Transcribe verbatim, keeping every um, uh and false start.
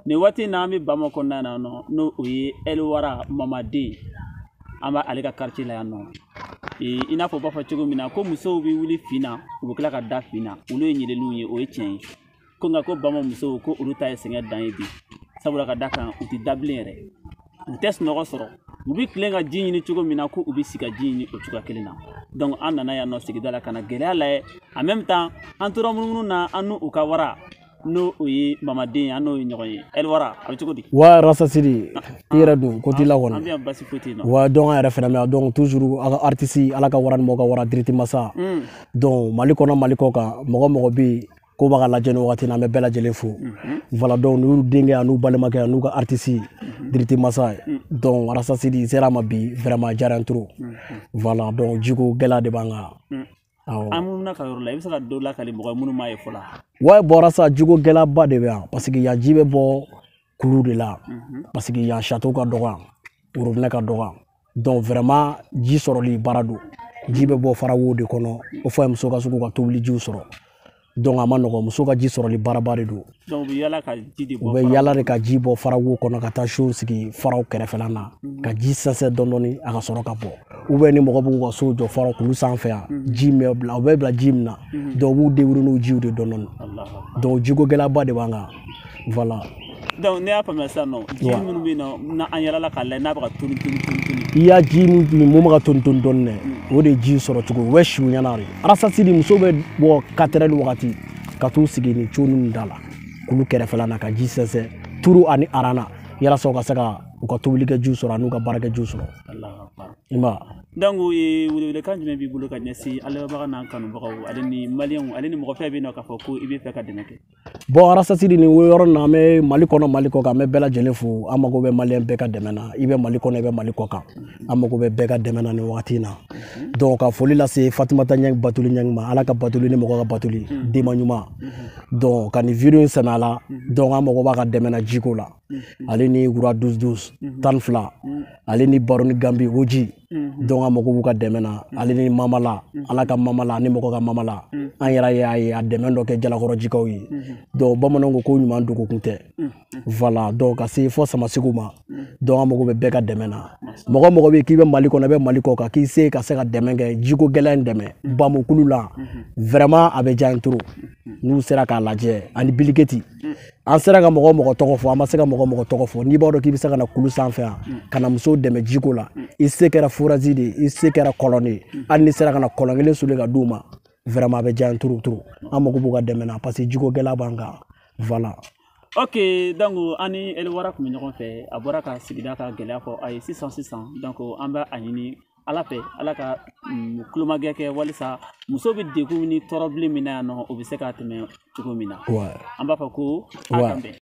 ni waati na mi bama kɔnɔna na no no o ye Elwara Mamaden an b'a ale ka quartier la yan nɔ ee i n'a fɔ b'a fɔ cogo min na ko musow bɛ wuli fina u bɛ tila ka da fina olu ye ɲinɛninw ye o ye tiɲɛ ye ko nka ko bama musow ko olu ta ye sɛgɛn dan ye bi sabula ka da kan u tɛ dabilen yɛrɛ u tɛ sunɔgɔ sɔrɔ u bɛ tilen ka ji ɲini cogo min na ko u bɛ si ka ji ɲini o cogoya kelen na donc an nana yan nɔ sigida la ka na gɛlɛya layɛ en même temps an tora munumunu na an n'u ka wara no o ye Mamaden an n'o ye ɲɔgɔn ye Elwara a bɛ cogo di wa Rasta Sidi i yɛrɛ dun ko t'i la kɔni an bɛ yan basi foyi tɛ yen nɔ wa donc an yɛrɛ fɛnɛ mɛ donc toujours a ka artiste ala ka wara ni mɔgɔ ka wara direct masa donc Mali kɔnɔ Mali kɔ kan mɔgɔ mɔgɔ bɛ yen ko b'a ka lajɛ ni wagati na an bɛ bɛɛ lajɛlen fo voilà donc n'u denkɛ a n'u balimakɛ a n'u ka artiste direct masa donc Rasta Sidi sera ma bi vraiment a diyara n trop voilà donc jiko gɛlɛya de b'an kan an minnu ka yɔrɔ la i bɛ se ka dɔ lakali mɔgɔ minnu m'a ye fɔlɔ wa bɔra sa jiko gɛlɛyaba de bɛ yan parce que yan ji bɛ bɔ kulu de la parce que yan château ka dɔgɔ yan robinet ka dɔgɔ yan donc vraiment ji sɔrɔli baara don ji bɛ bɔ farawo de kɔnɔ o fɔ muso ka se k'u ka tobili jiw sɔrɔ donc a ma nɔgɔ muso ka ji sɔrɔli baaraba de don donc u bɛ yala ka ji de bɔ u bɛ yala de ka ji bɔ farawo kɔnɔ ka taa so sigi faraw kɛrɛfɛla na ka ji sɛnsɛn dɔɔni a ka sɔrɔ ka bɔ ou bien ni mɔgɔ b'u ka so jɔ faraw kulu sanfɛ yan ji mɛ bila u bɛ bila ji min na donc u b'u débrouiller n'u jiw de dɔɔni donc jiko gɛlɛyaba de b'an kan voilà donc ne y'a faamuya sisan nɔ ji minnu bɛ yen nɔ na an yalala k'a lajɛ n'a bɛ ka toni toni toni toni i y'a ji min mun bɛ ka toni toni dɔɔni dɛ o de ye ji sɔrɔ cogo o bɛ si u ɲɛna de Rasta Sidi muso bɛ bɔ quatre heures wagati ka t'u sigi ni co ninnu da la k'olu kɛrɛfɛla na ka ji sɛnsɛn turu ani arana yalasa u ka se ka u ka tobilikɛ jiw sɔrɔ an'u ka baarakɛ jiw sɔrɔ i ma donc welewelekan jumɛn b'i bolo ka ɲɛsin alɛbaga n'an kanubagaw ale ni maliyɛnw ale ni mɔgɔ fɛn bɛ yen nɔ k'a fɔ ko i bɛ fɛ ka dɛmɛ kɛ bon Rasta Sidi nin yɔrɔ na an bɛ Mali kɔnɔ Mali kɔ kan an bɛ bɛɛ lajɛlen fo an mago bɛ maliyɛn bɛɛ ka dɛmɛ na i bɛ Mali kɔnɔ i bɛ Mali kɔ kan an mago bɛ bɛɛ ka dɛmɛ na nin wagati in na donc ka foli lase Fatumata Ɲangi Batuli Ɲangi ma ala ka batuli ni mɔgɔ ka batuli denba ɲuman donc ka nin video in sɛmɛ a la donc an mago b'a ka dɛmɛ na jiko la ale ni wura douze douze tan fila ale ni Baroni Gambi Oji donc an mago b'u ka dɛmɛ na ale ni Mamala ala ka Mamala ni mɔgɔ ka Mamala an yɛrɛ y'a ye a dɛmɛ dɔ kɛ jalakɔrɔjikaw ye donc bamananw ko ko ɲuman dogo kun tɛ voilà donc ka se fɔ Samasegu ma donc an mago bɛ bɛɛ ka dɛmɛ na mɔgɔ mɔgɔ bɛ k'i bɛ Mali kɔnɔ i bɛ Mali kɔ kan k'i se ka se ka dɛmɛ kɛ jiko gɛlɛya in dɛmɛ Bamukulu la vraiment a bɛ diya n trop n'u sera k'a lajɛ ani Biliketi an sera ka mɔgɔ mɔgɔ tɔgɔ fɔ an ma se ka mɔgɔ mɔgɔ tɔgɔ fɔ n'i b'a dɔn k'i bɛ se ka na kulu sanfɛ yan ka na musow dɛmɛ jiko la i se kɛra forazi de i se kɛra kɔlɔn de hali ni sera ka na kɔlɔn kelen suli ka d'u ma vraiment a bɛ diya n trop trop an mago b'u ka dɛmɛ na parce que jiko gɛlɛya b'an kan voilà. ok donc an ni Elwara tun bɛ ɲɔgɔn fɛ a bɔra ka sigida ka gɛlɛya fɔ a ye sisan sisan donc an bɛ a ɲini ala fɛ ala ka kulomagɛ kɛ walisa muso bɛ degun ni tɔɔrɔbili min na yan nɔ o bɛ se k'a tɛmɛ cogo min na an b'a fɔ ko a kan bɛn